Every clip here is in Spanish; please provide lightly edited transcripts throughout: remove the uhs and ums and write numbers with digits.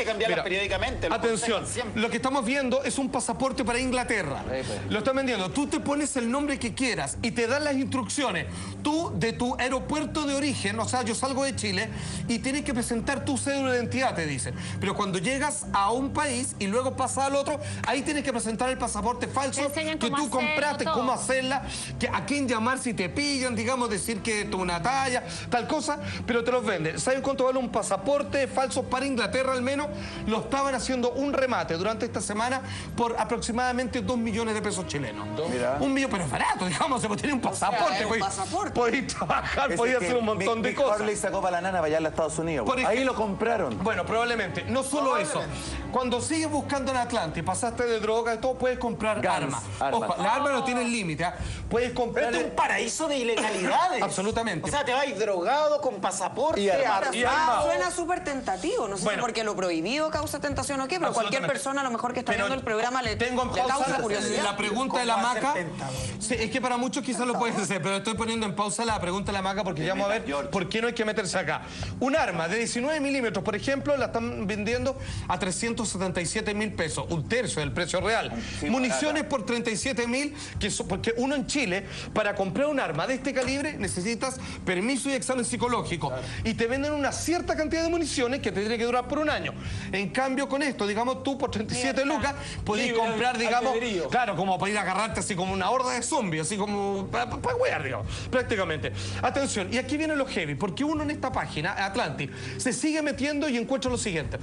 cambiarlas periódicamente. Atención, lo que estamos viendo es un pasaporte para Inglaterra. Lo están vendiendo. Tú te pones el nombre que quieras y te dan las instrucciones. Tú, de tu aeropuerto de origen, o sea, yo salgo de Chile y tienes que presentar tu cédula de identidad, te dicen. Pero cuando llegas a un país y luego pasas al otro, ahí tienes que presentar el pasaporte falso que tú compraste, cómo hacerla, a quién llamar si te pillan, digamos, decir que es una talla, tal cosa, pero te los venden. ¿Saben cuánto vale un pasaporte falso para Inglaterra al menos? Lo estaban haciendo un remate durante esta semana por aproximadamente 2 millones de pesos chilenos. Un millón, pero es barato, digamos, se puede tener un pasaporte. Podéis trabajar, podéis hacer un montón de cosas. Harley sacó para la nana para allá a los Estados Unidos. Ahí lo compraron. Bueno, probablemente. No solo eso. Cuando sigues buscando en Atlanta y pasaste de droga y todo, puedes comprar armas. Ojo, las armas no tienen límite. Puedes comprar... Pero este es un paraíso de ilegalidades. Absolutamente. O sea, te vas drogado con pasaporte y armado. Suena súper tentativo. No sé si porque lo prohibido causa tentación o qué, pero cualquier persona a lo mejor que está viendo el programa le causa curiosidad. La pregunta de la Maca... Sí, es que para muchos quizás lo pueden hacer, pero estoy poniendo en pausa la pregunta de la Maca porque ya vamos a ver por qué no hay que meterse acá. Un arma de 19 milímetros, por ejemplo, la están vendiendo a 377.000 pesos, un tercio del precio real. Municiones por 37.000, porque uno en Chile, para comprar un arma de este calibre, necesitas permiso y examen psicológico. Y te venden una cierta cantidad de municiones que te tiene que durar por un año. En cambio, con esto, digamos, tú por 37 lucas podés comprar, digamos, claro, como para ir a agarrarte así como una horda de zombies, así como para huear, digamos, prácticamente. Atención, y aquí viene lo heavy, porque uno en esta página, Atlantic, se sigue metiendo y encuentra lo siguiente.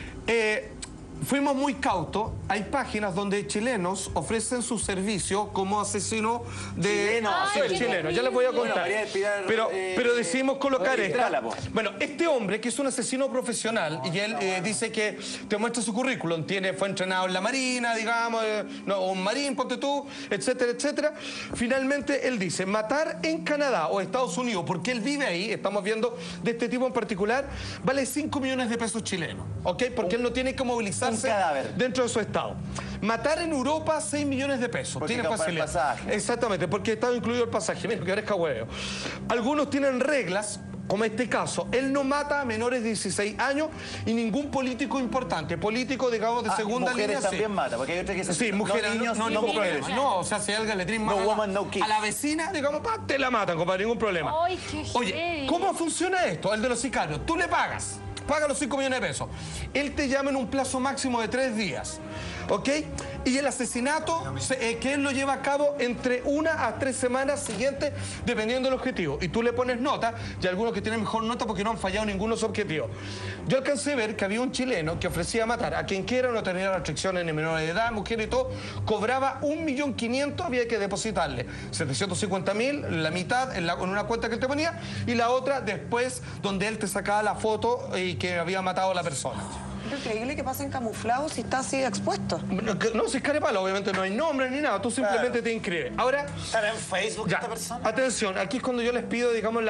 Fuimos muy cautos. Hay páginas donde chilenos ofrecen su servicio como asesino de... Chileno. Ya les voy a contar. Pero decidimos colocar esta. Bueno, este hombre, que es un asesino profesional, y él dice que te muestra su currículum. Fue entrenado en la Marina, digamos, un marín, ponte tú, etcétera, etcétera. Finalmente, él dice, matar en Canadá o Estados Unidos, porque él vive ahí, estamos viendo de este tipo en particular, vale 5 millones de pesos chilenos, ¿ok? Porque él no tiene que movilizar dentro de su estado. Matar en Europa, 6 millones de pesos. Tiene facilidad. El pasaje. Exactamente, porque estaba incluido el pasaje. Mira, que parezca huevo. Algunos tienen reglas, como este caso. Él no mata a menores de 16 años y ningún político importante. Político, digamos, de segunda línea. Mujeres también mata, porque hay otras que sí, mujeres, niños, no mujeres. No, o sea, si alguien le trae a la vecina, digamos, te la matan, compadre, ningún problema. Ay, qué Oye, ¿cómo funciona esto? El de los sicarios. Tú le pagas. Paga los 5 millones de pesos. Él te llama en un plazo máximo de 3 días. ¿Ok? Y el asesinato, que él lo lleva a cabo entre 1 a 3 semanas siguientes, dependiendo del objetivo. Y tú le pones nota, y algunos que tienen mejor nota porque no han fallado ninguno de sus objetivos. Yo alcancé a ver que había un chileno que ofrecía matar a quien quiera, no tenía restricciones ni menores de edad, mujer y todo, cobraba 1.500.000, había que depositarle 750.000, la mitad en una cuenta que él te ponía, y la otra después, donde él te sacaba la foto y que había matado a la persona. Es increíble que pasen camuflados si está así expuesto. No, si es carepalo, obviamente no hay nombre ni nada, tú simplemente te inscribes. Ahora... ¿Está en Facebook esta persona? Atención, aquí es cuando yo les pido, digamos,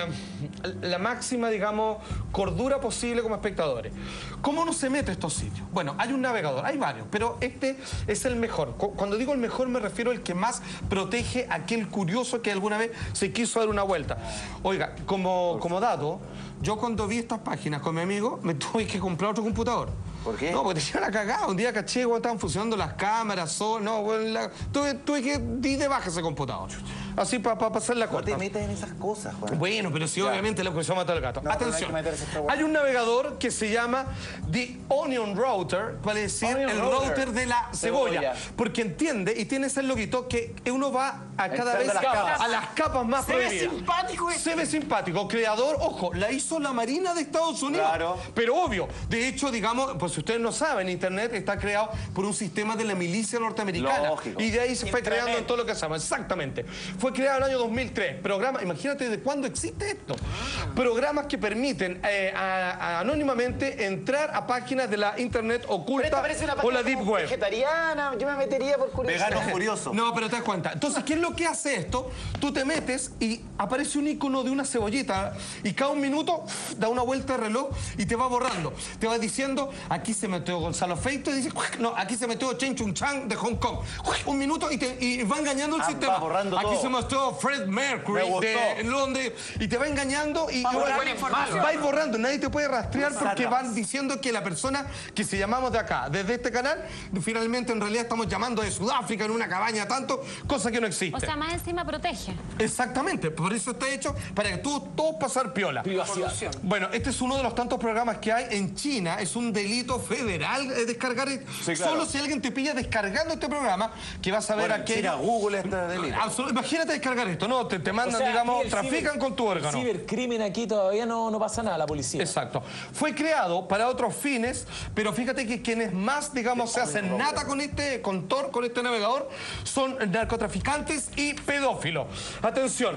la máxima, digamos, cordura posible como espectadores. ¿Cómo uno se mete a estos sitios? Bueno, hay un navegador, hay varios, pero este es el mejor. Cuando digo el mejor me refiero al que más protege a aquel curioso que alguna vez se quiso dar una vuelta. Oiga, como dato, yo cuando vi estas páginas con mi amigo, me tuve que comprar otro computador. ¿Por qué? No, porque te llevan a cagada. Un día caché cuando estaban funcionando las cámaras, tuve que di de baja ese computador. Así para pasar la corta. No te metas en esas cosas, Juan. Bueno, pero sí, obviamente lo que se va a matar al gato. Atención, hay un navegador que se llama The Onion Router, vale decir, el router de la cebolla. Porque entiende, y tiene ese loguito, que uno va a cada vez a las capas más prohibidas. Se ve simpático Se ve simpático. Creador, ojo, la hizo la Marina de Estados Unidos. Claro. Pero obvio, de hecho, digamos, pues si ustedes no saben, Internet está creado por un sistema de la milicia norteamericana. Lógico. Y de ahí se fue creando en todo lo que se llama. Exactamente. Fue creado en el año 2003. Programa, imagínate de cuándo existe esto. Programas que permiten anónimamente entrar a páginas de la Internet oculta o la Deep Web. Vegetariana, yo me metería por curiosidad. Vegano furioso. No, pero te das cuenta. Entonces, ¿qué es lo que hace esto? Tú te metes y aparece un icono de una cebollita y cada un minuto da una vuelta de reloj y te va borrando. Te va diciendo, aquí se metió Gonzalo Feito y dice, no, aquí se metió Chen Chung Chang de Hong Kong. Un minuto y va engañando el sistema. Va borrando aquí todo. se te mostró Fred Mercury de Londres y te va engañando y vais borrando. Nadie te puede rastrear porque van diciendo que la persona que se llamamos de acá, desde este canal, finalmente en realidad estamos llamando de Sudáfrica en una cabaña tanto, cosa que no existe. O sea, más encima protege. Exactamente, por eso está hecho para que todos pasar piola. Privacidad. Bueno, este es uno de los tantos programas que hay en China. Es un delito federal descargar. Sí, claro. Solo si alguien te pilla descargando este programa, que vas a ver a qué. Google este delito. Imagínate descargar esto, ¿no? Te mandan, digamos, trafican con tu órgano. El cibercrimen aquí todavía no pasa nada, la policía. Exacto. Fue creado para otros fines, pero fíjate que quienes más, digamos, se hacen nata con Tor, con este navegador, son narcotraficantes y pedófilos. Atención,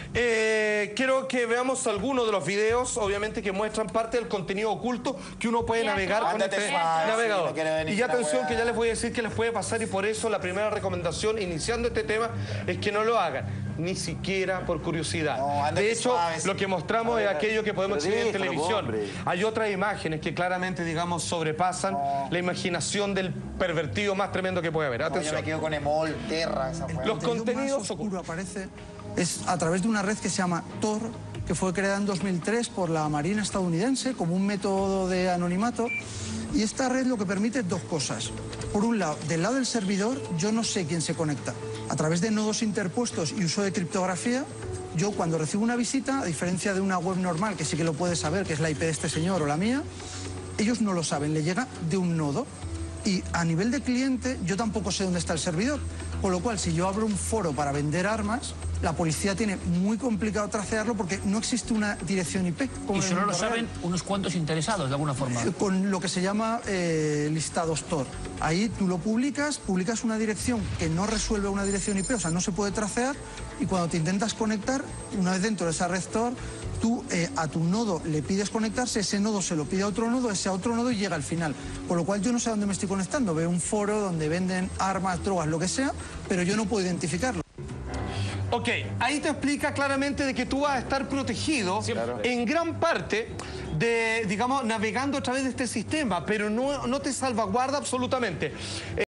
quiero que veamos algunos de los videos, obviamente, que muestran parte del contenido oculto que uno puede navegar con este navegador. Y atención, que ya les voy a decir que les puede pasar, y por eso la primera recomendación, iniciando este tema, es que no lo hagan, ni siquiera por curiosidad. De hecho, lo que mostramos es aquello que podemos exhibir en televisión. Hay otras imágenes que claramente, digamos, sobrepasan la imaginación del pervertido más tremendo que puede haber. Atención. Yo me quedo con Emol, Terra, esa fue. Los contenidos oscuro aparece es a través de una red que se llama Tor, que fue creada en 2003 por la Marina estadounidense como un método de anonimato. Y esta red lo que permite es dos cosas. Por un lado, del lado del servidor, yo no sé quién se conecta. A través de nodos interpuestos y uso de criptografía, yo cuando recibo una visita, a diferencia de una web normal, que sí que lo puede saber, que es la IP de este señor o la mía, ellos no lo saben, le llega de un nodo. Y a nivel de cliente, yo tampoco sé dónde está el servidor. Con lo cual, si yo abro un foro para vender armas, la policía tiene muy complicado tracearlo porque no existe una dirección IP. Y solo lo saben unos cuantos interesados, de alguna forma. Con lo que se llama listados Tor. Ahí tú lo publicas una dirección que no resuelve una dirección IP, o sea, no se puede tracear, y cuando te intentas conectar, una vez dentro de esa red Tor, tú a tu nodo le pides conectarse, ese nodo se lo pide a otro nodo, ese a otro nodo y llega al final. Con lo cual yo no sé a dónde me estoy conectando. Veo un foro donde venden armas, drogas, lo que sea, pero yo no puedo identificarlo. Ok, ahí te explica claramente de que tú vas a estar protegido en gran parte de, digamos, navegando a través de este sistema, pero no te salvaguarda absolutamente.